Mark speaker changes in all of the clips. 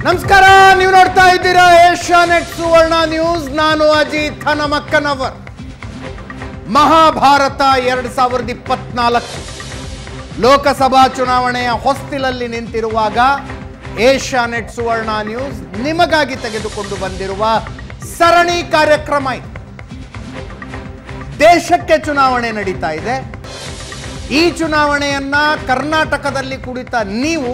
Speaker 1: ನಮಸ್ಕಾರ, ನೀವು ನೋಡ್ತಾ ಇದ್ದೀರಾ ಏಷ್ಯಾನೆಟ್ ಸುವರ್ಣ ನ್ಯೂಸ್. ನಾನು ಅಜಿತ್ ಹನಮಕ್ಕನವರ್. ಮಹಾಭಾರತ 2024 ಲೋಕಸಭಾ ಚುನಾವಣೆಯ ಹೊಸ್ತಿಲಲ್ಲಿ ನಿಂತಿರುವಾಗ ಏಷ್ಯಾನೆಟ್ ಸುವರ್ಣ ನ್ಯೂಸ್ ನಿಮಗಾಗಿ ತೆಗೆದುಕೊಂಡು ಬಂದಿರುವ ಸರಣಿ ಕಾರ್ಯಕ್ರಮ ಇದು. ದೇಶಕ್ಕೆ ಚುನಾವಣೆ ನಡೀತಾ ಇದೆ. ಈ ಚುನಾವಣೆಯನ್ನ ಕರ್ನಾಟಕದಲ್ಲಿ ಕುಳಿತ ನೀವು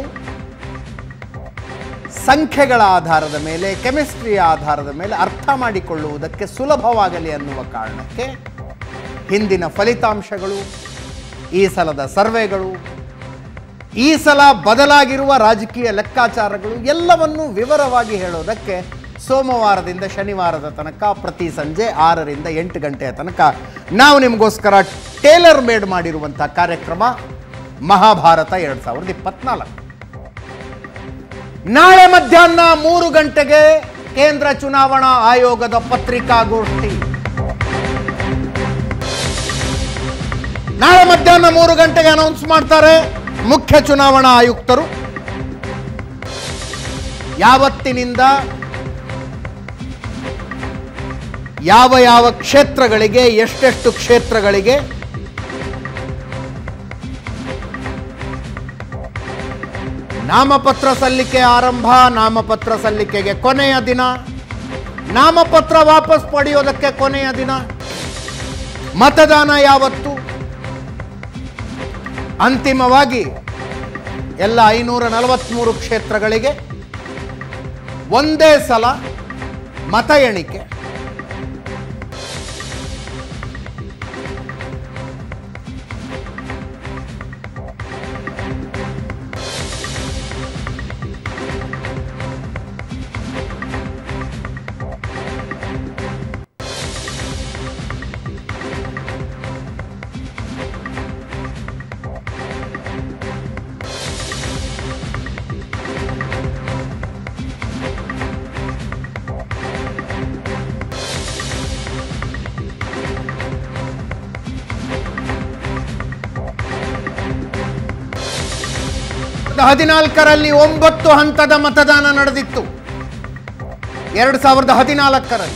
Speaker 1: ಸಂಖ್ಯೆಗಳ ಆಧಾರದ ಮೇಲೆ, ಕೆಮಿಸ್ಟ್ರಿಯ ಆಧಾರದ ಮೇಲೆ ಅರ್ಥ ಮಾಡಿಕೊಳ್ಳುವುದಕ್ಕೆ ಸುಲಭವಾಗಲಿ ಅನ್ನುವ ಕಾರಣಕ್ಕೆ ಹಿಂದಿನ ಫಲಿತಾಂಶಗಳು, ಈ ಸಲದ ಸರ್ವೆಗಳು, ಈ ಸಲ ಬದಲಾಗಿರುವ ರಾಜಕೀಯ ಲೆಕ್ಕಾಚಾರಗಳು ಎಲ್ಲವನ್ನೂ ವಿವರವಾಗಿ ಹೇಳೋದಕ್ಕೆ ಸೋಮವಾರದಿಂದ ಶನಿವಾರದ ತನಕ ಪ್ರತಿ ಸಂಜೆ 6ರಿಂದ 8 ಗಂಟೆಯ ತನಕ ನಾವು ನಿಮಗೋಸ್ಕರ ಟೇಲರ್ ಮೇಡ್ ಮಾಡಿರುವಂಥ ಕಾರ್ಯಕ್ರಮ ಮಹಾಭಾರತ 2024. ನಾಳೆ ಮಧ್ಯಾಹ್ನ 3 ಗಂಟೆಗೆ ಕೇಂದ್ರ ಚುನಾವಣಾ ಆಯೋಗದ ಪತ್ರಿಕಾಗೋಷ್ಠಿ. ನಾಳೆ ಮಧ್ಯಾಹ್ನ 3 ಗಂಟೆಗೆ ಅನೌನ್ಸ್ ಮಾಡ್ತಾರೆ ಮುಖ್ಯ ಚುನಾವಣಾ ಆಯುಕ್ತರು. ಯಾವತ್ತಿನಿಂದ ಯಾವ ಕ್ಷೇತ್ರಗಳಿಗೆ, ಎಷ್ಟೆಷ್ಟು ಕ್ಷೇತ್ರಗಳಿಗೆ ನಾಮಪತ್ರ ಸಲ್ಲಿಕೆ ಆರಂಭ, ನಾಮಪತ್ರ ಸಲ್ಲಿಕೆಗೆ ಕೊನೆಯ ದಿನ, ನಾಮಪತ್ರ ವಾಪಸ್ ಪಡೆಯೋದಕ್ಕೆ ಕೊನೆಯ ದಿನ, ಮತದಾನ ಯಾವತ್ತು, ಅಂತಿಮವಾಗಿ ಎಲ್ಲ 543 ಕ್ಷೇತ್ರಗಳಿಗೆ ಒಂದೇ ಸಲ ಮತ ಎಣಿಕೆ. ರಲ್ಲಿ 9 ಹಂತದ ಮತದಾನ ನಡೆದಿತ್ತು. 2014ರಲ್ಲಿ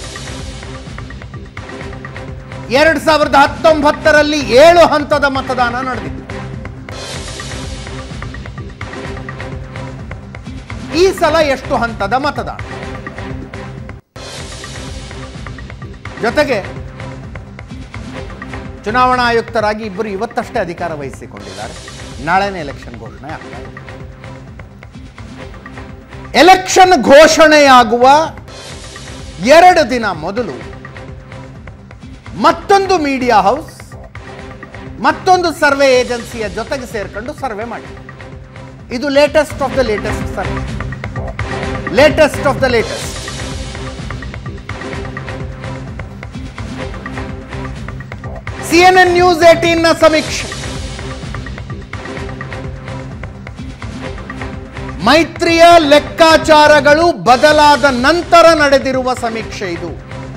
Speaker 1: 2019ರಲ್ಲಿ 7 ಹಂತದ ಮತದಾನ ನಡೆದಿತ್ತು. ಈ ಸಲ ಎಷ್ಟು ಹಂತದ ಮತದಾನ? ಜೊತೆಗೆ ಚುನಾವಣಾ ಆಯುಕ್ತರಾಗಿ ಇಬ್ಬರು ಇವತ್ತಷ್ಟೇ ಅಧಿಕಾರ ವಹಿಸಿಕೊಂಡಿದ್ದಾರೆ. ನಾಳೆನೇ ಎಲೆಕ್ಷನ್ ಘೋಷಣೆ ಆಗ್ತಾ ಇದೆ. ಎಲೆಕ್ಷನ್ ಘೋಷಣೆಯಾಗುವ 2 ದಿನ ಮೊದಲು ಮತ್ತೊಂದು ಮೀಡಿಯಾ ಹೌಸ್, ಮತ್ತೊಂದು ಸರ್ವೆ ಏಜೆನ್ಸಿಯ ಜೊತೆಗೆ ಸೇರ್ಕೊಂಡು ಸರ್ವೆ ಮಾಡಿ. ಇದು latest of the latest survey, latest of the latest. CNN news 18ನ ಸಮೀಕ್ಷೆ. ಮೈತ್ರಿಯ ಲೆಕ್ಕಾಚಾರಗಳು ಬದಲಾದ ನಂತರ ನಡೆದಿರುವ ಸಮೀಕ್ಷೆ ಇದು.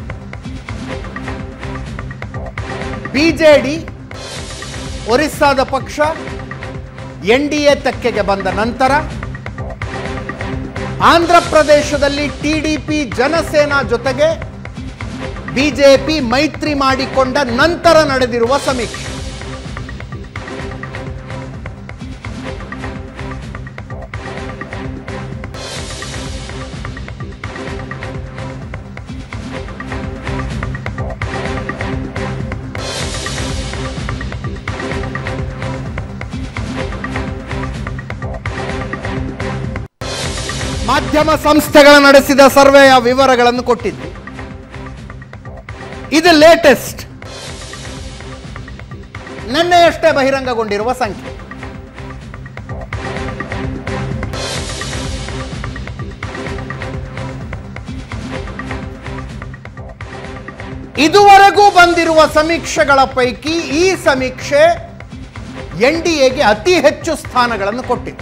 Speaker 1: ಬಿಜೆಡಿ ಒರಿಸ್ಸಾದ ಪಕ್ಷ NDA ತೆಕ್ಕೆಗೆ ಬಂದ ನಂತರ, ಆಂಧ್ರ ಪ್ರದೇಶದಲ್ಲಿ TDP ಜನಸೇನಾ ಜೊತೆಗೆ ಬಿಜೆಪಿ ಮೈತ್ರಿ ಮಾಡಿಕೊಂಡ ನಂತರ ನಡೆದಿರುವ ಸಮೀಕ್ಷೆ. ಮಾಧ್ಯಮ ಸಂಸ್ಥೆಗಳ ನಡೆಸಿದ ಸರ್ವೆಯ ವಿವರಗಳನ್ನು ಕೊಟ್ಟಿದ್ದು. ಇದು ಲೇಟೆಸ್ಟ್, ನಿನ್ನೆಯಷ್ಟೇ ಬಹಿರಂಗಗೊಂಡಿರುವ ಸಂಖ್ಯೆ. ಇದುವರೆಗೂ ಬಂದಿರುವ ಸಮೀಕ್ಷೆಗಳ ಪೈಕಿ ಈ ಸಮೀಕ್ಷೆ NDAಗೆ ಅತಿ ಹೆಚ್ಚು ಸ್ಥಾನಗಳನ್ನು ಕೊಟ್ಟಿದೆ.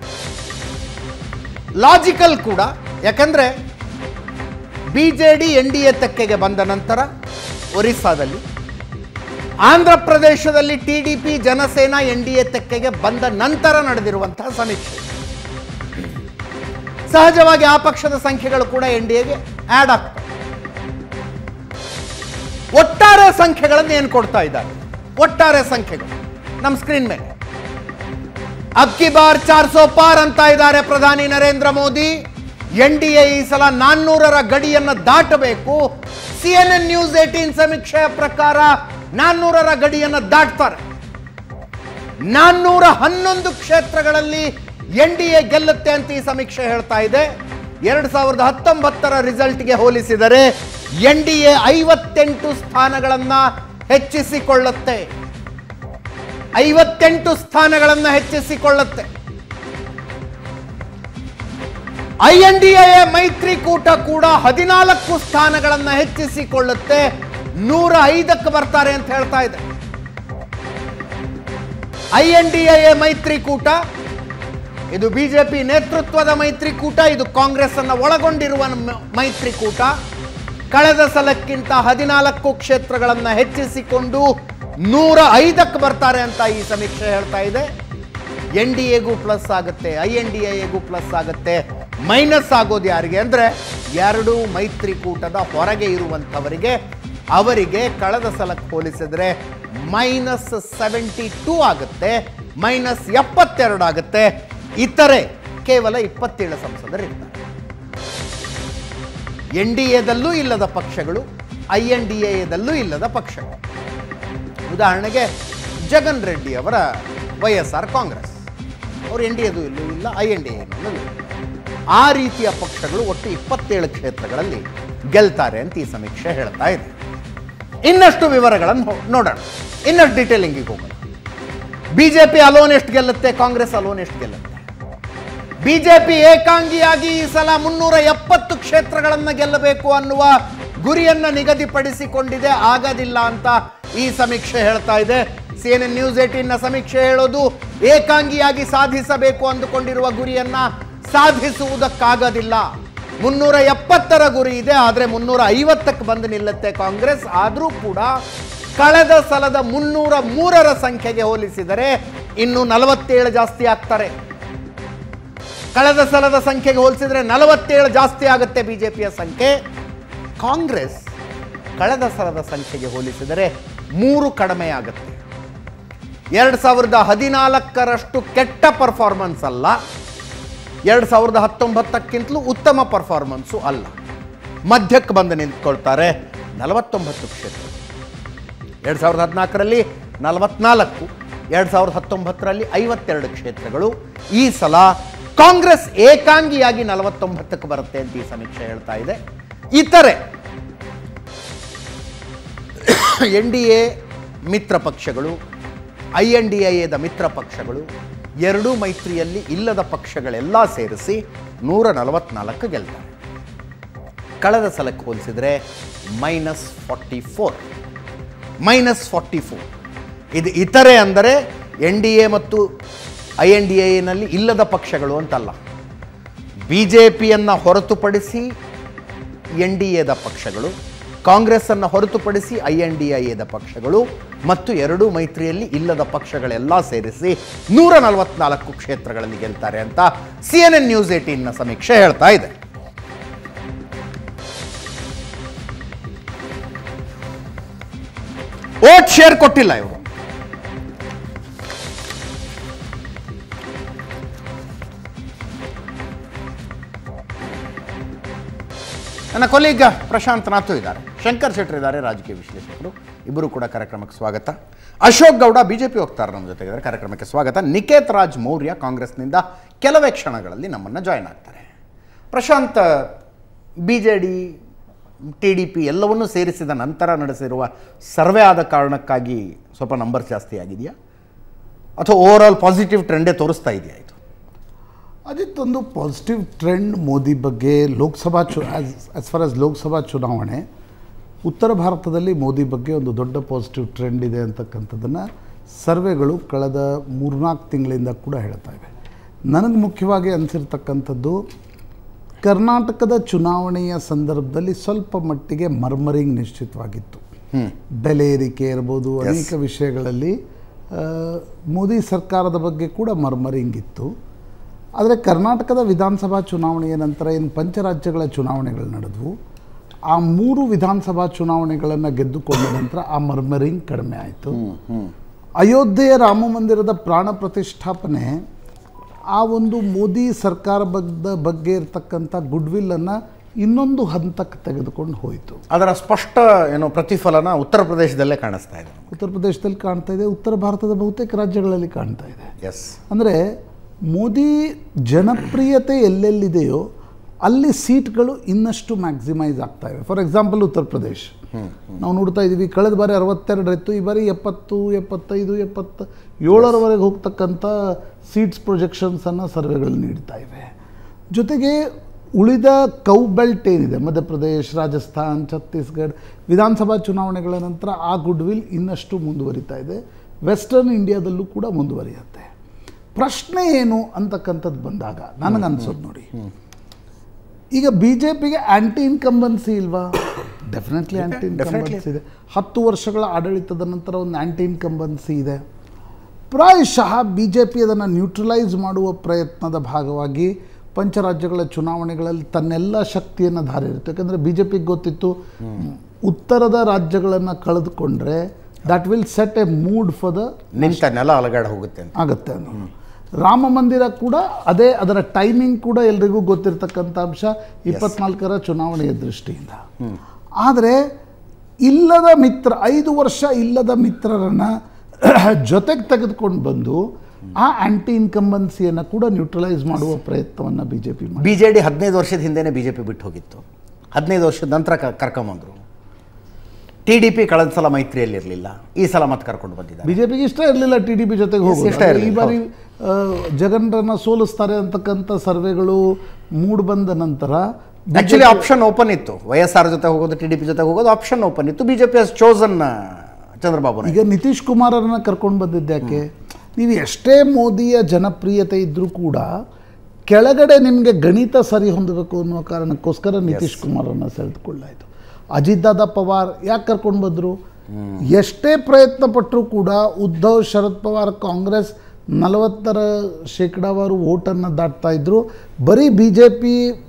Speaker 1: ಲಾಜಿಕಲ್ ಕೂಡ, ಯಾಕಂದ್ರೆ ಬಿಜೆಡಿ NDA ತೆಕ್ಕೆಗೆ ಬಂದ ನಂತರ ಒರಿಸ್ಸಾದಲ್ಲಿ, ಆಂಧ್ರ ಪ್ರದೇಶದಲ್ಲಿ TDP ಜನಸೇನಾ NDA ತೆಕ್ಕೆಗೆ ಬಂದ ನಂತರ ನಡೆದಿರುವಂತಹ ಸಮೀಕ್ಷೆ. ಸಹಜವಾಗಿ ಆ ಪಕ್ಷದ ಸಂಖ್ಯೆಗಳು ಕೂಡ NDAಗೆ ಆ್ಯಡ್ ಆಗ್ತವೆ. ಒಟ್ಟಾರೆ ಸಂಖ್ಯೆಗಳನ್ನು ಏನು ಕೊಡ್ತಾ ಇದ್ದಾರೆ? ಒಟ್ಟಾರೆ ಸಂಖ್ಯೆಗಳು ನಮ್ಮ ಸ್ಕ್ರೀನ್ ಮೇಲೆ. ಅಬ್ ಕಿ ಬಾರ್ 400 ಪಾರ್ ಅಂತ ಇದ್ದಾರೆ ಪ್ರಧಾನಿ ನರೇಂದ್ರ ಮೋದಿ. NDA ಈ ಸಲ 400ರ ಗಡಿಯನ್ನು ದಾಟಬೇಕು. CNN ನ್ಯೂಸ್ 18 ಸಮೀಕ್ಷೆಯ ಪ್ರಕಾರ 400ರ ಗಡಿಯನ್ನು ದಾಟ್ತಾರೆ. 411 ಕ್ಷೇತ್ರಗಳಲ್ಲಿ NDA ಗೆಲ್ಲುತ್ತೆ ಅಂತ ಈ ಸಮೀಕ್ಷೆ ಹೇಳ್ತಾ ಇದೆ. 2019ರ ರಿಸಲ್ಟ್ಗೆ ಹೋಲಿಸಿದರೆ NDA 58 ಸ್ಥಾನಗಳನ್ನು ಹೆಚ್ಚಿಸಿಕೊಳ್ಳುತ್ತೆ. 58 ಸ್ಥಾನಗಳನ್ನು ಹೆಚ್ಚಿಸಿಕೊಳ್ಳುತ್ತೆ. INDA ಮೈತ್ರಿಕೂಟ ಕೂಡ 14 ಸ್ಥಾನಗಳನ್ನು ಹೆಚ್ಚಿಸಿಕೊಳ್ಳುತ್ತೆ. 105ಕ್ಕೆ ಬರ್ತಾರೆ ಅಂತ ಹೇಳ್ತಾ ಇದೆ. INDA ಮೈತ್ರಿಕೂಟ ಇದು ಬಿಜೆಪಿ ನೇತೃತ್ವದ ಮೈತ್ರಿಕೂಟ, ಇದು ಕಾಂಗ್ರೆಸ್ ಅನ್ನು ಒಳಗೊಂಡಿರುವ ಮೈತ್ರಿಕೂಟ. ಕಳೆದ ಸಲಕ್ಕಿಂತ 14 ಕ್ಷೇತ್ರಗಳನ್ನು ಹೆಚ್ಚಿಸಿಕೊಂಡು 105ಕ್ಕೆ ಬರ್ತಾರೆ ಅಂತ ಈ ಸಮೀಕ್ಷೆ ಹೇಳ್ತಾ ಇದೆ. NDAಗೂ ಪ್ಲಸ್ ಆಗುತ್ತೆ, INDAಗೂ ಪ್ಲಸ್ ಆಗುತ್ತೆ. ಮೈನಸ್ ಆಗೋದು ಯಾರಿಗೆ ಅಂದರೆ ಎರಡು ಮೈತ್ರಿಕೂಟದ ಹೊರಗೆ ಇರುವಂಥವರಿಗೆ. ಅವರಿಗೆ ಕಳೆದ ಸಲಕ್ಕೆ ಹೋಲಿಸಿದ್ರೆ -72 ಆಗುತ್ತೆ, -72 ಆಗುತ್ತೆ. ಇತರೆ ಕೇವಲ 27 ಸಂಸದರಿರ್ತಾರೆ. NDAದಲ್ಲೂ ಇಲ್ಲದ ಪಕ್ಷಗಳು, INDAದಲ್ಲೂ ಇಲ್ಲದ ಪಕ್ಷಗಳು. ಉದಾಹರಣೆಗೆ ಜಗನ್ ರೆಡ್ಡಿ ಅವರ YSR ಕಾಂಗ್ರೆಸ್, ಅವರು NDAದೂ ಇಲ್ಲೂ ಇಲ್ಲ, INDAನಲ್ಲೂ ಇಲ್ಲ. ಆ ರೀತಿಯ ಪಕ್ಷಗಳು ಒಟ್ಟು 27 ಕ್ಷೇತ್ರಗಳಲ್ಲಿ ಗೆಲ್ತಾರೆ ಅಂತ ಈ ಸಮೀಕ್ಷೆ ಹೇಳ್ತಾ ಇದೆ. ಇನ್ನಷ್ಟು ವಿವರಗಳನ್ನು ನೋಡೋಣ, ಇನ್ನಷ್ಟು ಡೀಟೇಲಿಂಗಿಗೆ ಹೋಗೋಣ. ಬಿಜೆಪಿ ಅಲೋನ್ ಎಷ್ಟು ಗೆಲ್ಲುತ್ತೆ, ಕಾಂಗ್ರೆಸ್ ಅಲೋನ್ ಎಷ್ಟು ಗೆಲ್ಲುತ್ತೆ? ಬಿಜೆಪಿ ಏಕಾಂಗಿಯಾಗಿ ಈ ಸಲ 370 ಕ್ಷೇತ್ರಗಳನ್ನು ಗೆಲ್ಲಬೇಕು ಅನ್ನುವ ಗುರಿಯನ್ನು ನಿಗದಿಪಡಿಸಿಕೊಂಡಿದೆ. ಆಗೋದಿಲ್ಲ ಅಂತ ಈ ಸಮೀಕ್ಷೆ ಹೇಳ್ತಾ ಇದೆ. CNN ನ್ಯೂಸ್ 18ನ ಸಮೀಕ್ಷೆ ಹೇಳೋದು ಏಕಾಂಗಿಯಾಗಿ ಸಾಧಿಸಬೇಕು ಅಂದುಕೊಂಡಿರುವ ಗುರಿಯನ್ನ ಸಾಧಿಸುವುದಕ್ಕಾಗೋದಿಲ್ಲ. 370ರ ಗುರಿ ಇದೆ, ಆದರೆ 350ಕ್ಕೆ ಬಂದು ನಿಲ್ಲುತ್ತೆ ಕಾಂಗ್ರೆಸ್. ಆದರೂ ಕೂಡ ಕಳೆದ ಸಲದ 303ರ ಸಂಖ್ಯೆಗೆ ಹೋಲಿಸಿದರೆ ಇನ್ನು 47 ಜಾಸ್ತಿ ಆಗ್ತಾರೆ. ಕಳೆದ ಸಲದ ಸಂಖ್ಯೆಗೆ ಹೋಲಿಸಿದರೆ 47 ಜಾಸ್ತಿ ಆಗುತ್ತೆ ಬಿಜೆಪಿಯ ಸಂಖ್ಯೆ. ಕಾಂಗ್ರೆಸ್ ಕಳೆದ ಸಲದ ಸಂಖ್ಯೆಗೆ ಹೋಲಿಸಿದರೆ 3 ಕಡಿಮೆ ಆಗುತ್ತೆ. 2014ರಷ್ಟು ಕೆಟ್ಟ ಪರ್ಫಾರ್ಮೆನ್ಸ್ ಅಲ್ಲ, 2019ಕ್ಕಿಂತಲೂ ಉತ್ತಮ ಪರ್ಫಾರ್ಮೆನ್ಸು ಅಲ್ಲ. ಮಧ್ಯಕ್ಕೆ ಬಂದು ನಿಂತ್ಕೊಳ್ತಾರೆ. 49 ಕ್ಷೇತ್ರ. 2014ರಲ್ಲಿ 44, 2019ರಲ್ಲಿ 52 ಕ್ಷೇತ್ರಗಳು. ಈ ಸಲ ಕಾಂಗ್ರೆಸ್ ಏಕಾಂಗಿಯಾಗಿ 49ಕ್ಕೆ ಬರುತ್ತೆ ಅಂತ ಈ ಸಮೀಕ್ಷೆ ಹೇಳ್ತಾ ಇದೆ. ಇತರೆ NDA ಮಿತ್ರ ಪಕ್ಷಗಳು, INDAದ ಮಿತ್ರ ಪಕ್ಷಗಳು, ಎರಡೂ ಮೈತ್ರಿಯಲ್ಲಿ ಇಲ್ಲದ ಪಕ್ಷಗಳೆಲ್ಲ ಸೇರಿಸಿ 144 ಗೆಲ್ತಾರೆ. ಕಳೆದ ಸಲಕ್ಕೆ ಹೋಲಿಸಿದರೆ -44. ಇದು ಇತರೆ ಅಂದರೆ NDA ಮತ್ತು INDAನಲ್ಲಿ ಇಲ್ಲದ ಪಕ್ಷಗಳು ಅಂತಲ್ಲ. ಬಿಜೆಪಿಯನ್ನು ಹೊರತುಪಡಿಸಿ NDAದ ಪಕ್ಷಗಳು, ಕಾಂಗ್ರೆಸ್ಸನ್ನು ಹೊರತುಪಡಿಸಿ INDAದ ಪಕ್ಷಗಳು ಮತ್ತು ಎರಡೂ ಮೈತ್ರಿಯಲ್ಲಿ ಇಲ್ಲದ ಪಕ್ಷಗಳೆಲ್ಲ ಸೇರಿಸಿ 144 ಕ್ಷೇತ್ರಗಳಲ್ಲಿ ಗೆಲ್ತಾರೆ ಅಂತ CNN ನ್ಯೂಸ್ 18ನ ಸಮೀಕ್ಷೆ ಹೇಳ್ತಾ ಇದೆ. ವೋಟ್ ಶೇರ್ ಕೊಟ್ಟಿಲ್ಲ ಇವರು. ನನ್ನ ಕೊಲೀಗ ಪ್ರಶಾಂತ್ ನಾಥು ಇದ್ದಾರೆ, ಶಂಕರ್ ಶೆಟ್ಟರ್ ಇದ್ದಾರೆ, ರಾಜಕೀಯ ವಿಶ್ಲೇಷಕರು. ಇಬ್ಬರು ಕೂಡ ಕಾರ್ಯಕ್ರಮಕ್ಕೆ ಸ್ವಾಗತ. ಅಶೋಕ್ ಗೌಡ ಬಿಜೆಪಿ ಹೋಗ್ತಾರೆ ನಮ್ಮ ಜೊತೆಗಿದ್ದಾರೆ, ಕಾರ್ಯಕ್ರಮಕ್ಕೆ ಸ್ವಾಗತ. ನಿಕೇತ್ ರಾಜ್ ಮೌರ್ಯ ಕಾಂಗ್ರೆಸ್ನಿಂದ ಕೆಲವೇ ಕ್ಷಣಗಳಲ್ಲಿ ನಮ್ಮನ್ನು ಜಾಯ್ನ್ ಆಗ್ತಾರೆ. ಪ್ರಶಾಂತ್, BJD, TDP ಎಲ್ಲವನ್ನೂ ಸೇರಿಸಿದ ನಂತರ ನಡೆಸಿರುವ ಸರ್ವೆ ಆದ ಕಾರಣಕ್ಕಾಗಿ ಸ್ವಲ್ಪ ನಂಬರ್ ಜಾಸ್ತಿ ಆಗಿದೆಯಾ ಅಥವಾ ಓವರಾಲ್ ಪಾಸಿಟಿವ್ ಟ್ರೆಂಡೇ ತೋರಿಸ್ತಾ ಇದೆಯಾ ಇದು?
Speaker 2: ಅದಿತ್ತೊಂದು ಪಾಸಿಟಿವ್ ಟ್ರೆಂಡ್ ಮೋದಿ ಬಗ್ಗೆ. Lok Sabha as far as Lok Sabha ಚುನಾವಣೆ, ಉತ್ತರ ಭಾರತದಲ್ಲಿ ಮೋದಿ ಬಗ್ಗೆ ಒಂದು ದೊಡ್ಡ ಪಾಸಿಟಿವ್ ಟ್ರೆಂಡ್ ಇದೆ ಅಂತಕ್ಕಂಥದ್ದನ್ನು ಸರ್ವೆಗಳು ಕಳೆದ 3-4 ತಿಂಗಳಿಂದ ಕೂಡ ಹೇಳ್ತಾ ಇವೆ. ನನಗೆ ಮುಖ್ಯವಾಗಿ ಅನಿಸಿರ್ತಕ್ಕಂಥದ್ದು, ಕರ್ನಾಟಕದ ಚುನಾವಣೆಯ ಸಂದರ್ಭದಲ್ಲಿ ಸ್ವಲ್ಪ ಮಟ್ಟಿಗೆ ಮರ್ಮರಿಂಗ್ ನಿಶ್ಚಿತವಾಗಿತ್ತು. ಬೆಲೆ ಏರಿಕೆ ಇರ್ಬೋದು, ಅನೇಕ ವಿಷಯಗಳಲ್ಲಿ ಮೋದಿ ಸರ್ಕಾರದ ಬಗ್ಗೆ ಕೂಡ ಮರ್ಮರಿಂಗ್ ಇತ್ತು. ಆದರೆ ಕರ್ನಾಟಕದ ವಿಧಾನಸಭಾ ಚುನಾವಣೆಯ ನಂತರ ಏನು ಪಂಚರಾಜ್ಯಗಳ ಚುನಾವಣೆಗಳು ನಡೆದವು, ಆ 3 ವಿಧಾನಸಭಾ ಚುನಾವಣೆಗಳನ್ನು ಗೆದ್ದುಕೊಂಡ ನಂತರ ಆ ಮರ್ಮರಿಂಗ್ ಕಡಿಮೆ ಆಯಿತು. ಅಯೋಧ್ಯೆಯ ರಾಮ ಮಂದಿರದ ಪ್ರಾಣ ಪ್ರತಿಷ್ಠಾಪನೆ ಆ ಒಂದು ಮೋದಿ ಸರ್ಕಾರದ ಬಗ್ಗೆ ಇರತಕ್ಕಂಥ ಗುಡ್ವಿಲ್ಲನ್ನು ಇನ್ನೊಂದು ಹಂತಕ್ಕೆ ತೆಗೆದುಕೊಂಡು ಹೋಯಿತು.
Speaker 1: ಅದರ ಸ್ಪಷ್ಟ ಪ್ರತಿಫಲನ ಉತ್ತರ ಪ್ರದೇಶದಲ್ಲೇ ಕಾಣಿಸ್ತಾ ಇದೆ.
Speaker 2: ಉತ್ತರ ಪ್ರದೇಶದಲ್ಲಿ ಕಾಣ್ತಾ ಇದೆ, ಉತ್ತರ ಭಾರತದ ಬಹುತೇಕ ರಾಜ್ಯಗಳಲ್ಲಿ ಕಾಣ್ತಾ ಇದೆ.
Speaker 1: ಎಸ್,
Speaker 2: ಅಂದರೆ ಮೋದಿ ಜನಪ್ರಿಯತೆ ಎಲ್ಲೆಲ್ಲಿದೆಯೋ ಅಲ್ಲಿ ಸೀಟ್ಗಳು ಇನ್ನಷ್ಟು ಮ್ಯಾಕ್ಸಿಮೈಸ್ ಆಗ್ತಾ ಇವೆ. ಫಾರ್ ಎಕ್ಸಾಂಪಲ್ ಉತ್ತರ ಪ್ರದೇಶ ನಾವು ನೋಡ್ತಾ ಇದ್ದೀವಿ, ಕಳೆದ ಬಾರಿ 62 ಇತ್ತು, ಈ ಬಾರಿ 70, 75, 77ರವರೆಗೆ ಹೋಗ್ತಕ್ಕಂಥ ಸೀಟ್ಸ್ ಪ್ರೊಜೆಕ್ಷನ್ಸನ್ನು ಸರ್ವೆಗಳು ನೀಡ್ತಾ ಇವೆ. ಜೊತೆಗೆ ಉಳಿದ ಕೌ ಬೆಲ್ಟ್ ಏನಿದೆ, ಮಧ್ಯಪ್ರದೇಶ, ರಾಜಸ್ಥಾನ್, ಛತ್ತೀಸ್ಗಢ ವಿಧಾನಸಭಾ ಚುನಾವಣೆಗಳ ನಂತರ ಆ ಗುಡ್ವಿಲ್ ಇನ್ನಷ್ಟು ಮುಂದುವರಿತಾ ಇದೆ. ವೆಸ್ಟರ್ನ್ ಇಂಡಿಯಾದಲ್ಲೂ ಕೂಡ ಮುಂದುವರಿಯುತ್ತೆ. ಪ್ರಶ್ನೆ ಏನು ಅಂತಕ್ಕಂಥದ್ದು ಬಂದಾಗ ನನಗನ್ಸೋದು ನೋಡಿ, ಈಗ ಬಿ ಜೆ ಪಿಗೆ ಆ್ಯಂಟಿ ಇನ್ಕಂಬನ್ಸಿ ಇಲ್ವಾ? ಡೆಫಿನೆಟ್ಲಿ ಆ್ಯಂಟಿ ಇನ್ಕಂಬನ್ಸಿ ಇದೆ. 10 ವರ್ಷಗಳ ಆಡಳಿತದ ನಂತರ ಒಂದು ಆ್ಯಂಟಿ ಇನ್ಕಂಬನ್ಸಿ ಇದೆ. ಪ್ರಾಯಶಃ ಬಿ ಜೆ ಪಿ ಅದನ್ನು ನ್ಯೂಟ್ರಲೈಸ್ ಮಾಡುವ ಪ್ರಯತ್ನದ ಭಾಗವಾಗಿ ಪಂಚರಾಜ್ಯಗಳ ಚುನಾವಣೆಗಳಲ್ಲಿ ತನ್ನೆಲ್ಲ ಶಕ್ತಿಯನ್ನು ಧಾರಿರುತ್ತೆ. ಯಾಕಂದರೆ ಬಿ ಜೆ ಪಿಗೆ ಗೊತ್ತಿತ್ತು, ಉತ್ತರದ ರಾಜ್ಯಗಳನ್ನು ಕಳೆದುಕೊಂಡ್ರೆ that will set a mood for the
Speaker 1: ನಿಂತ ನೆಲ ಅಲಗಾಡ ಹೋಗುತ್ತೆ
Speaker 2: ಆಗುತ್ತೆ ಅನ್ನೋ. ರಾಮ ಮಂದಿರ ಕೂಡ ಅದೇ, ಅದರ ಟೈಮಿಂಗ್ ಕೂಡ ಎಲ್ರಿಗೂ ಗೊತ್ತಿರತಕ್ಕಂಥ ಅಂಶ 24ರ ಚುನಾವಣೆಯ ದೃಷ್ಟಿಯಿಂದ. ಆದರೆ ಇಲ್ಲದ ಮಿತ್ರ 5 ವರ್ಷ ಇಲ್ಲದ ಮಿತ್ರರನ್ನು ಜೊತೆಗೆ ತೆಗೆದುಕೊಂಡು ಬಂದು ಆ ಆ್ಯಂಟಿ ಇನ್ಕಂಬನ್ಸಿಯನ್ನು ಕೂಡ ನ್ಯೂಟ್ರಲೈಸ್ ಮಾಡುವ ಪ್ರಯತ್ನವನ್ನು B J P
Speaker 1: B J D 15 ವರ್ಷದ ಹಿಂದೆನೇ ಬಿ ಜೆ ಪಿ ಬಿಟ್ಟು ಹೋಗಿತ್ತು. 15 ವರ್ಷದ ನಂತರ ಕರ್ಕೊಂಬಂದರು. ಟಿ ಡಿ ಪಿ ಕಳೆದ ಸಲ ಮೈತ್ರಿಯಲ್ಲಿರಲಿಲ್ಲ, ಈ ಸಲ ಮತ್ತೆ ಕರ್ಕೊಂಡು ಬಂದಿದ್ದಾರೆ.
Speaker 2: ಬಿ ಜೆ ಪಿಗೆ ಇಷ್ಟ ಇರಲಿಲ್ಲ ಟಿ ಡಿ ಪಿ ಜೊತೆಗೆ ಹೋಗೋದು. ಈ ಬಾರಿ ಜಗನ್ರನ್ನು ಸೋಲಿಸ್ತಾರೆ ಅಂತಕ್ಕಂಥ ಸರ್ವೆಗಳು ಮೂಡ್ ಬಂದ ನಂತರ
Speaker 1: ಆ್ಯಕ್ಚುಲಿ ಆಪ್ಷನ್ ಓಪನ್ ಇತ್ತು. ವೈಎಸ್ಆರ್ ಜೊತೆ ಹೋಗೋದು, ಟಿ ಡಿ ಪಿ ಜೊತೆ ಹೋಗೋದು ಆಪ್ಷನ್ ಓಪನ್ ಇತ್ತು. B J P has chosen Chandrababu.
Speaker 2: ಈಗ ನಿತೀಶ್ ಕುಮಾರರನ್ನು ಕರ್ಕೊಂಡು ಬಂದಿದ್ದಕ್ಕೆ, ನೀವು ಎಷ್ಟೇ ಮೋದಿಯ ಜನಪ್ರಿಯತೆ ಇದ್ದರೂ ಕೂಡ ಕೆಳಗಡೆ ನಿಮಗೆ ಗಣಿತ ಸರಿ ಹೊಂದಬೇಕು ಅನ್ನೋ ಕಾರಣಕ್ಕೋಸ್ಕರ ನಿತೀಶ್ ಕುಮಾರನ್ನು ಸೆಳೆದುಕೊಳ್ಳಾಯಿತು. ಅಜಿತ್ ದಾದಾ ಪವಾರ್ ಯಾಕೆ ಕರ್ಕೊಂಡು ಬಂದರು? ಎಷ್ಟೇ ಪ್ರಯತ್ನ ಪಟ್ಟರೂ ಕೂಡ ಉದ್ಧವ್, ಶರದ್ ಪವಾರ್, ಕಾಂಗ್ರೆಸ್ 40% ವೋಟನ್ನು ದಾಟ್ತಾ ಇದ್ದರು. ಬರೀ ಬಿ ಜೆ ಪಿ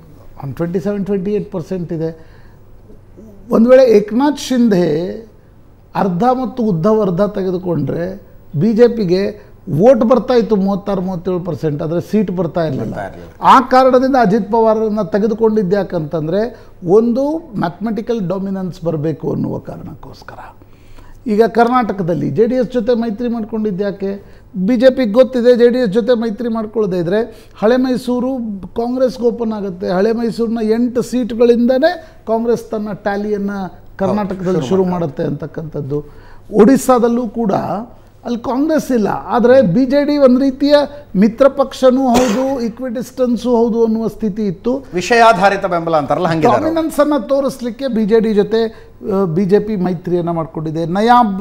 Speaker 2: 27-28% ಇದೆ. ಒಂದು ವೇಳೆ ಏಕನಾಥ್ ಶಿಂಧೆ ಅರ್ಧ ಮತ್ತು ಉದ್ಧವ್ ಅರ್ಧ ತೆಗೆದುಕೊಂಡ್ರೆ ಬಿ ಜೆ ಪಿಗೆ ವೋಟ್ ಬರ್ತಾ ಇತ್ತು 36-37%, ಆದರೆ ಸೀಟ್ ಬರ್ತಾ ಇರಲಿಲ್ಲ. ಆ ಕಾರಣದಿಂದ ಅಜಿತ್ ಪವಾರನ್ನು ತೆಗೆದುಕೊಂಡಿದ್ದು ಯಾಕಂತಂದರೆ ಒಂದು ಮ್ಯಾಥಮೆಟಿಕಲ್ ಡಾಮಿನೆನ್ಸ್ ಬರಬೇಕು ಅನ್ನುವ ಕಾರಣಕ್ಕೋಸ್ಕರ. ಈಗ ಕರ್ನಾಟಕದಲ್ಲಿ ಜೆ ಡಿ ಎಸ್ ಜೊತೆ ಮೈತ್ರಿ ಮಾಡ್ಕೊಂಡಿದ್ದು ಯಾಕೆ? ಬಿ ಜೆ ಪಿಗೆ ಗೊತ್ತಿದೆ ಜೆ ಡಿ ಎಸ್ ಜೊತೆ ಮೈತ್ರಿ ಮಾಡ್ಕೊಳ್ಳೋದೇ ಇದ್ದರೆ ಹಳೆ ಮೈಸೂರು ಕಾಂಗ್ರೆಸ್ಗೆ ಓಪನ್ ಆಗುತ್ತೆ. ಹಳೆ ಮೈಸೂರಿನ 8 ಸೀಟ್ಗಳಿಂದನೇ ಕಾಂಗ್ರೆಸ್ ತನ್ನ ಟ್ಯಾಲಿಯನ್ನು ಕರ್ನಾಟಕದಲ್ಲಿ ಶುರು ಮಾಡುತ್ತೆ ಅಂತಕ್ಕಂಥದ್ದು. ಒಡಿಸ್ಸಾದಲ್ಲೂ ಕೂಡ ಅಲ್ಲಿ ಕಾಂಗ್ರೆಸ್ ಇಲ್ಲ, ಆದರೆ ಬಿ ಜೆ ಡಿ ಒಂದು ರೀತಿಯ ಮಿತ್ರ ಪಕ್ಷನೂ ಹೌದು, ಇಕ್ವಿಡಿಸ್ಟನ್ಸು ಹೌದು ಅನ್ನುವ ಸ್ಥಿತಿ ಇತ್ತು.
Speaker 1: ವಿಷಯಾಧಾರಿತ ಬೆಂಬಲ ಅಂತಾರಲ್ಲ, ಹಾಗೆ
Speaker 2: ಡಾಮಿನೆನ್ಸನ್ನು ತೋರಿಸಲಿಕ್ಕೆ ಬಿ ಜೆ ಡಿ ಜೊತೆ ಬಿ ಜೆ ಪಿ ಮೈತ್ರಿಯನ್ನು ಮಾಡಿಕೊಂಡಿದೆ. ನಯಾಬ್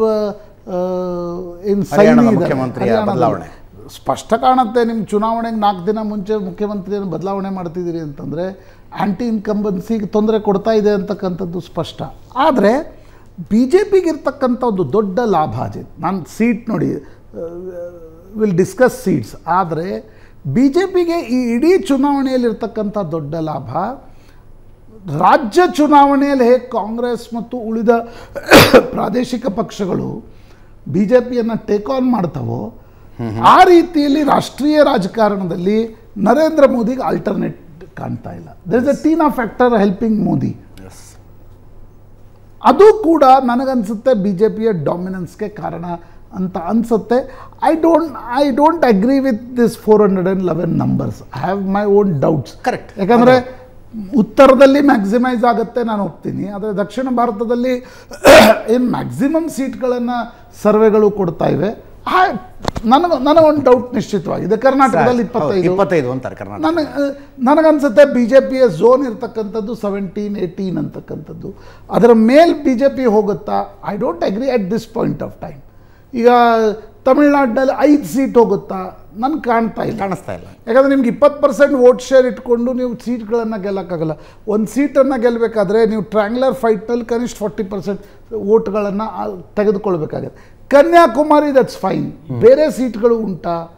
Speaker 1: ಬದಲಾವಣೆ
Speaker 2: ಸ್ಪಷ್ಟ ಕಾಣುತ್ತೆ. ನಿಮ್ಮ ಚುನಾವಣೆಗೆ 4 ದಿನ ಮುಂಚೆ ಮುಖ್ಯಮಂತ್ರಿಯನ್ನು ಬದಲಾವಣೆ ಮಾಡ್ತಿದ್ದೀರಿ ಅಂತಂದರೆ ಆ್ಯಂಟಿ ಇನ್ಕಂಬನ್ಸಿಗೆ ತೊಂದರೆ ಕೊಡ್ತಾ ಇದೆ ಅಂತಕ್ಕಂಥದ್ದು ಸ್ಪಷ್ಟ. ಆದರೆ ಬಿ ಜೆ ಪಿಗೆ ಇರ್ತಕ್ಕಂಥ ಒಂದು ದೊಡ್ಡ ಲಾಭ ಅಜಿತ್, ನಾನು ಸೀಟ್ ನೋಡಿ ವಿಲ್ ಡಿಸ್ಕಸ್ ಸೀಟ್ಸ್, ಆದರೆ ಬಿ ಜೆ ಪಿಗೆ ಈ ಇಡೀ ಚುನಾವಣೆಯಲ್ಲಿರ್ತಕ್ಕಂಥ ದೊಡ್ಡ ಲಾಭ ರಾಜ್ಯ ಚುನಾವಣೆಯಲ್ಲಿ ಹೇಗೆ ಕಾಂಗ್ರೆಸ್ ಮತ್ತು ಉಳಿದ ಪ್ರಾದೇಶಿಕ ಪಕ್ಷಗಳು ಬಿ ಜೆ ಪಿಯನ್ನು ಟೇಕ್ ಆನ್ ಮಾಡ್ತಾವೋ ಆ ರೀತಿಯಲ್ಲಿ ರಾಷ್ಟ್ರೀಯ ರಾಜಕಾರಣದಲ್ಲಿ ನರೇಂದ್ರ ಮೋದಿಗೆ ಆಲ್ಟರ್ನೇಟ್ ಕಾಣ್ತಾ ಇಲ್ಲ. There is a TINA factor helping Modi. ಅದು ಕೂಡ ನನಗನ್ಸುತ್ತೆ ಬಿ ಜೆ ಪಿಯ ಡಾಮಿನೆನ್ಸ್ಗೆ ಕಾರಣ ಅಂತ ಅನಿಸುತ್ತೆ. I don't agree with this 411 numbers. I have my own doubts.
Speaker 1: Correct.
Speaker 2: ಯಾಕಂದರೆ ಉತ್ತರದಲ್ಲಿ ಮ್ಯಾಕ್ಸಿಮೈಸ್ ಆಗುತ್ತೆ, ನಾನು ಒಪ್ತೀನಿ. ಆದರೆ ದಕ್ಷಿಣ ಭಾರತದಲ್ಲಿ ಏನು ಮ್ಯಾಕ್ಸಿಮಮ್ ಸೀಟ್ಗಳನ್ನು ಸರ್ವೆಗಳು ಕೊಡ್ತಾ ಇವೆ. ನನಗೊಂದು ಡೌಟ್ ನಿಶ್ಚಿತವಾಗಿದೆ. ಕರ್ನಾಟಕದಲ್ಲಿ
Speaker 1: 25 ಅಂತಾರೆ ಕರ್ನಾಟಕ.
Speaker 2: ನನಗನ್ಸುತ್ತೆ ಬಿ ಜೆ ಪಿಯ ಝೋನ್ ಇರ್ತಕ್ಕಂಥದ್ದು 17-18 ಅಂತಕ್ಕಂಥದ್ದು. ಅದರ ಮೇಲೆ ಬಿ ಜೆ ಪಿ ಹೋಗುತ್ತಾ? I don't agree at this point of time. ಈಗ ತಮಿಳ್ನಾಡಿನಲ್ಲಿ 5 ಸೀಟ್ ಹೋಗುತ್ತಾ? ನನಗೆ ಕಾಣಿಸ್ತಾ ಇಲ್ಲ. ಯಾಕಂದರೆ ನಿಮ್ಗೆ 20% ವೋಟ್ ಶೇರ್ ಇಟ್ಕೊಂಡು ನೀವು ಸೀಟ್ಗಳನ್ನು ಗೆಲ್ಲಕ್ಕಾಗಲ್ಲ. ಒಂದು ಸೀಟನ್ನು ಗೆಲ್ಲಬೇಕಾದ್ರೆ ನೀವು ಟ್ರ್ಯಾಂಗ್ಯುಲರ್ ಫೈಟ್ನಲ್ಲಿ ಕನಿಷ್ಠ 40% ವೋಟ್ಗಳನ್ನು ತೆಗೆದುಕೊಳ್ಬೇಕಾಗತ್ತೆ. Kanyakumari that's fine. ಬೇರೆ ಸೀಟ್ಗಳು ಉಂಟಾ?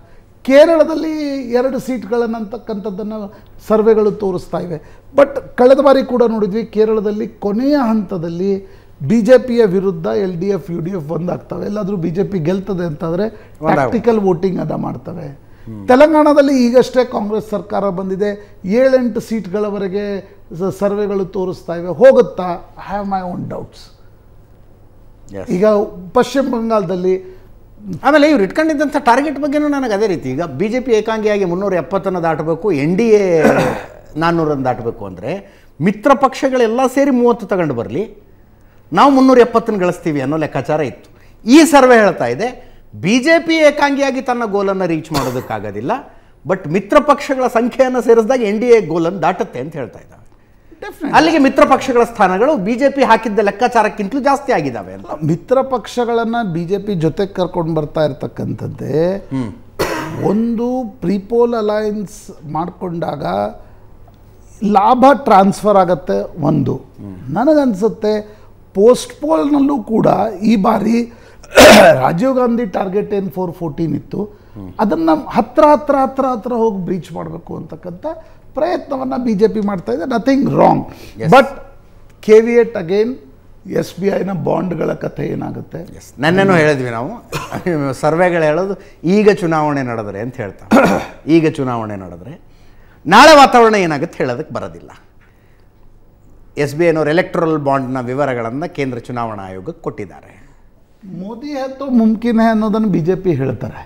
Speaker 2: ಕೇರಳದಲ್ಲಿ 2 ಸೀಟ್ಗಳನ್ನಂತಕ್ಕಂಥದ್ದನ್ನು ಸರ್ವೆಗಳು ತೋರಿಸ್ತಾ ಇವೆ. ಬಟ್ ಕಳೆದ ಬಾರಿ ಕೂಡ ನೋಡಿದ್ವಿ, ಕೇರಳದಲ್ಲಿ ಕೊನೆಯ ಹಂತದಲ್ಲಿ BJPಯ ವಿರುದ್ಧ LDF UDF ಒಂದಾಗ್ತವೆ. ಎಲ್ಲಾದರೂ BJP ಗೆಲ್ತದೆ ಅಂತಂದರೆ ಟ್ಯಾಕ್ಟಿಕಲ್ ವೋಟಿಂಗ್ ಅದ ಮಾಡ್ತವೆ. ತೆಲಂಗಾಣದಲ್ಲಿ ಈಗಷ್ಟೇ ಕಾಂಗ್ರೆಸ್ ಸರ್ಕಾರ ಬಂದಿದೆ, 7-8 ಸೀಟ್ಗಳವರೆಗೆ ಸರ್ವೆಗಳು ತೋರಿಸ್ತಾ ಇವೆ. ಹೋಗುತ್ತಾ? I have my own doubts. ಈಗ ಪಶ್ಚಿಮ ಬಂಗಾಳದಲ್ಲಿ
Speaker 1: ಆಮೇಲೆ ಇವ್ರು ಇಟ್ಕೊಂಡಿದ್ದಂಥ ಟಾರ್ಗೆಟ್ ಬಗ್ಗೆನೂ ನನಗೆ ಅದೇ ರೀತಿ, ಈಗ BJP ಏಕಾಂಗಿಯಾಗಿ 370 ದಾಟಬೇಕು, NDA 400 ದಾಟಬೇಕು ಅಂದರೆ ಮಿತ್ರ ಪಕ್ಷಗಳೆಲ್ಲ ಸೇರಿ 30 ತಗೊಂಡು ಬರಲಿ, ನಾವು 370 ಗಳಿಸ್ತೀವಿ ಅನ್ನೋ ಲೆಕ್ಕಾಚಾರ ಇತ್ತು. ಈ ಸರ್ವೆ ಹೇಳ್ತಾ ಇದೆ BJP ಏಕಾಂಗಿಯಾಗಿ ತನ್ನ ಗೋಲನ್ನು ರೀಚ್ ಮಾಡೋದಕ್ಕಾಗೋದಿಲ್ಲ, ಬಟ್ ಮಿತ್ರ ಪಕ್ಷಗಳ ಸಂಖ್ಯೆಯನ್ನು ಸೇರಿಸಿದಾಗ NDA ಗೋಲನ್ನು ದಾಟುತ್ತೆ ಅಂತ ಹೇಳ್ತಾ ಇದ್ದಾವೆ. ಅಲ್ಲಿಗೆ ಮಿತ್ರ ಪಕ್ಷಗಳ ಸ್ಥಾನಗಳು BJP ಹಾಕಿದ್ದ ಲೆಕ್ಕಾಚಾರಕ್ಕಿಂತಲೂ ಜಾಸ್ತಿ ಆಗಿದ್ದಾವೆ ಅಂತ.
Speaker 2: ಮಿತ್ರ ಪಕ್ಷಗಳನ್ನು BJP ಜೊತೆಗೆ ಕರ್ಕೊಂಡು ಬರ್ತಾ ಇರ್ತಕ್ಕಂಥದ್ದೇ ಒಂದು ಪ್ರೀಪೋಲ್ ಅಲಯನ್ಸ್ ಮಾಡಿಕೊಂಡಾಗ ಲಾಭ ಟ್ರಾನ್ಸ್ಫರ್ ಆಗತ್ತೆ. ಒಂದು ನನಗನ್ಸುತ್ತೆ ಪೋಸ್ಟ್ ಪೋಲ್ನಲ್ಲೂ ಕೂಡ ಈ ಬಾರಿ ರಾಜೀವ್ ಗಾಂಧಿ ಟಾರ್ಗೆಟ್ ಏನು 414 ಇತ್ತು, ಅದನ್ನು ಹತ್ರ ಹೋಗಿ ಬ್ರೀಚ್ ಮಾಡಬೇಕು ಅಂತಕ್ಕಂಥ ಪ್ರಯತ್ನವನ್ನು BJP ಮಾಡ್ತಾ ಇದೆ. Nothing wrong. But caveat again SBIನ ಬಾಂಡ್ಗಳ ಕಥೆ ಏನಾಗುತ್ತೆ?
Speaker 1: ನೆನ್ನೆನೂ ಹೇಳಿದ್ವಿ ನಾವು, ಸರ್ವೆಗಳು ಹೇಳೋದು ಈಗ ಚುನಾವಣೆ ನಡೆದರೆ ಅಂತ ಹೇಳ್ತಾರೆ. ಈಗ ಚುನಾವಣೆ ನಡೆದರೆ ನಾಳೆ ವಾತಾವರಣ ಏನಾಗುತ್ತೆ ಹೇಳೋದಕ್ಕೆ ಬರೋದಿಲ್ಲ. SBIನವರು ಎಲೆಕ್ಟ್ರಲ್ ಬಾಂಡ್ನ ವಿವರಗಳನ್ನು ಕೇಂದ್ರ ಚುನಾವಣಾ ಆಯೋಗಕ್ಕೆ ಕೊಟ್ಟಿದ್ದಾರೆ.
Speaker 2: ಮೋದಿ ಹತ್ತು ಮುಮ್ಕಿನ್ ಹೈ ಅನ್ನೋದನ್ನು BJP ಹೇಳ್ತಾರೆ.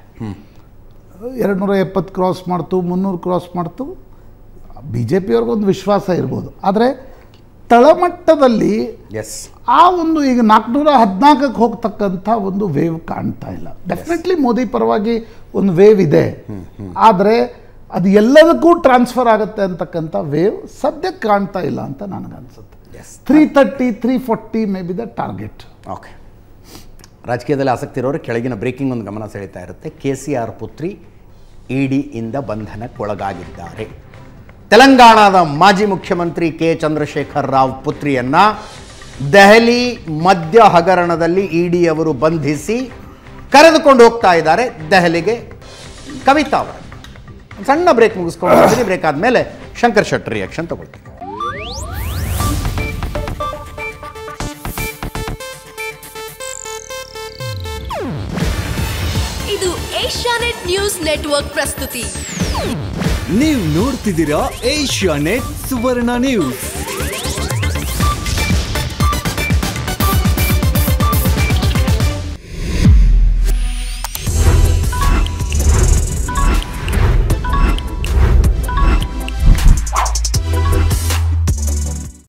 Speaker 2: 270 ಕ್ರಾಸ್ ಮಾಡ್ತು, 300 ಕ್ರಾಸ್ ಮಾಡ್ತು, BJP ಅವ್ರಿಗೊಂದು ವಿಶ್ವಾಸ ಇರ್ಬೋದು. ಆದರೆ ತಳಮಟ್ಟದಲ್ಲಿ ಆ ಒಂದು ಈಗ 414ಕ್ಕೆ ಹೋಗ್ತಕ್ಕಂಥ ಒಂದು ವೇವ್ ಕಾಣ್ತಾ ಇಲ್ಲ. ಡೆಫಿನೆಟ್ಲಿ ಮೋದಿ ಪರವಾಗಿ ಒಂದು ವೇವ್ ಇದೆ, ಆದರೆ ಅದು ಎಲ್ಲದಕ್ಕೂ ಟ್ರಾನ್ಸ್ಫರ್ ಆಗುತ್ತೆ ಅಂತಕ್ಕಂಥ ವೇವ್ ಸದ್ಯಕ್ಕೆ ಕಾಣ್ತಾ ಇಲ್ಲ ಅಂತ ನನಗನ್ಸುತ್ತೆ. 330, 340 may be the target.
Speaker 1: Okay, ರಾಜಕೀಯದಲ್ಲಿ ಆಸಕ್ತಿ ಇರೋರು ಕೆಳಗಿನ ಬ್ರೇಕಿಂಗ್ ಒಂದು ಗಮನ ಸೆಳೀತಾ ಇರುತ್ತೆ. KCR ಪುತ್ರಿ ED ಇಂದ ಬಂಧನಕ್ಕೊಳಗಾಗಿದ್ದಾರೆ. ತೆಲಂಗಾಣದ ಮಾಜಿ ಮುಖ್ಯಮಂತ್ರಿ K. ಚಂದ್ರಶೇಖರ್ ರಾವ್ ಪುತ್ರಿಯನ್ನ ದೆಹಲಿ ಮದ್ಯ ಹಗರಣದಲ್ಲಿ ED ಅವರು ಬಂಧಿಸಿ ಕರೆದುಕೊಂಡು ಹೋಗ್ತಾ ಇದ್ದಾರೆ ದೆಹಲಿಗೆ. ಕವಿತಾ ಅವರು ಸಣ್ಣ ಬ್ರೇಕ್ ಮುಗಿಸ್ಕೊಂಡು ಬ್ರೇಕ್ ಆದಮೇಲೆ ಶಂಕರ್ ಶೆಟ್ಟರ್ ರಿಯಾಕ್ಷನ್ ತಗೊಳ್ತೀವಿ.
Speaker 3: ಇದು ಏಷ್ಯಾನೆಟ್ ನ್ಯೂಸ್ ನೆಟ್ವರ್ಕ್ ಪ್ರಸ್ತುತಿ.
Speaker 4: ನೀವು ನೋಡ್ತಿದ್ದೀರಾ ಏಷ್ಯಾನೆಟ್ ಸುವರ್ಣ ನ್ಯೂಸ್.